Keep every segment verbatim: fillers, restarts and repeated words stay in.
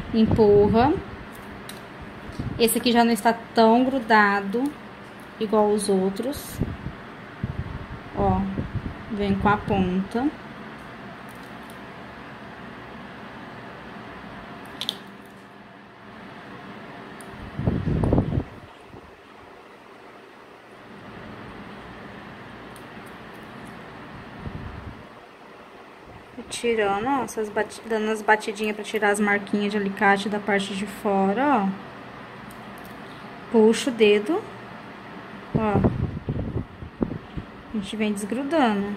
empurra. Esse aqui já não está tão grudado igual os outros. Ó, vem com a ponta. Tirando, ó, essas bati dando as batidinhas pra tirar as marquinhas de alicate da parte de fora, ó. Puxa o dedo, ó. A gente vem desgrudando,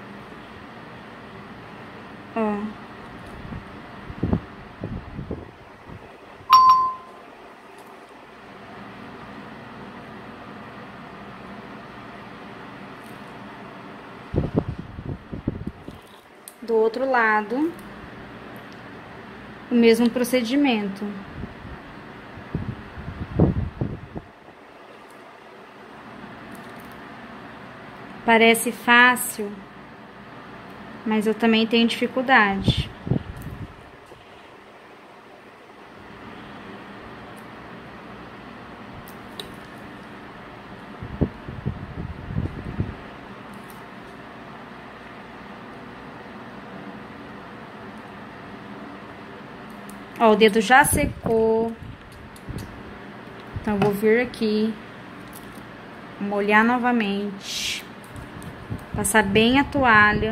ó. Do outro lado, o mesmo procedimento. Parece fácil, mas eu também tenho dificuldade. Ó, o dedo já secou. Então, eu vou vir aqui, molhar novamente, passar bem a toalha,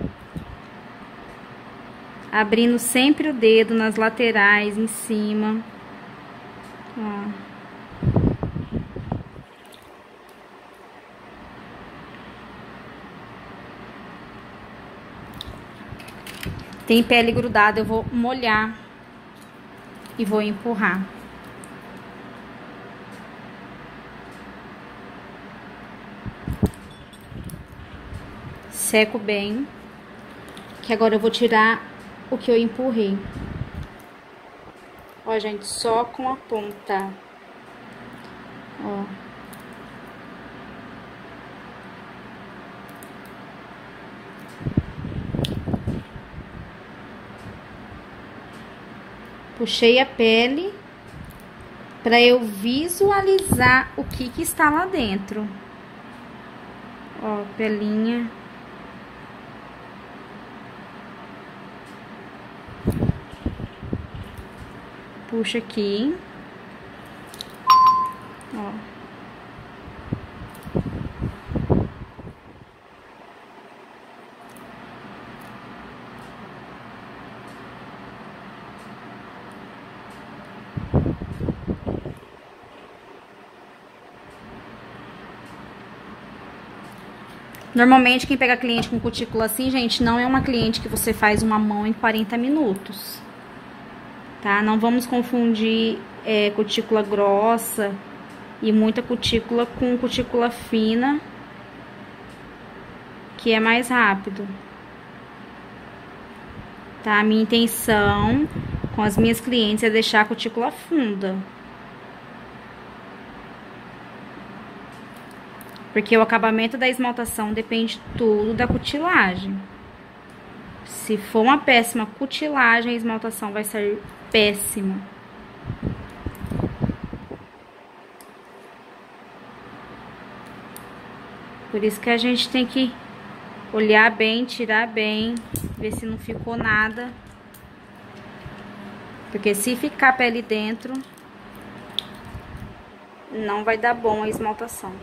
abrindo sempre o dedo nas laterais, em cima. Ó. Tem pele grudada, eu vou molhar e vou empurrar. Seco bem, que agora eu vou tirar o que eu empurrei. Ó, gente, só com a ponta. Ó. Puxei a pele para eu visualizar o que que está lá dentro. Ó, pelinha. Puxa aqui. Ó. Normalmente, quem pega cliente com cutícula assim, gente, não é uma cliente que você faz uma mão em quarenta minutos. Tá? Não vamos confundir é, cutícula grossa e muita cutícula com cutícula fina, que é mais rápido. Tá? A minha intenção com as minhas clientes é deixar a cutícula funda. Porque o acabamento da esmaltação depende tudo da cutilagem. Se for uma péssima cutilagem, a esmaltação vai sair péssima. Por isso que a gente tem que olhar bem, tirar bem, ver se não ficou nada. Porque se ficar pele dentro, não vai dar bom a esmaltação.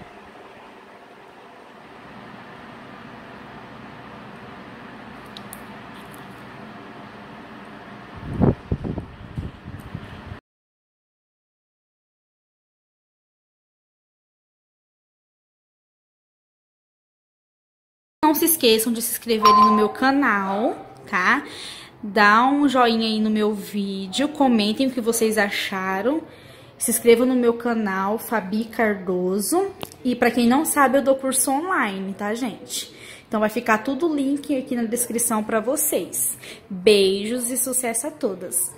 Não se esqueçam de se inscreverem no meu canal, tá? Dá um joinha aí no meu vídeo, comentem o que vocês acharam. Se inscrevam no meu canal, Fabi Cardoso. E pra quem não sabe, eu dou curso online, tá, gente? Então vai ficar tudo o link aqui na descrição pra vocês. Beijos e sucesso a todas!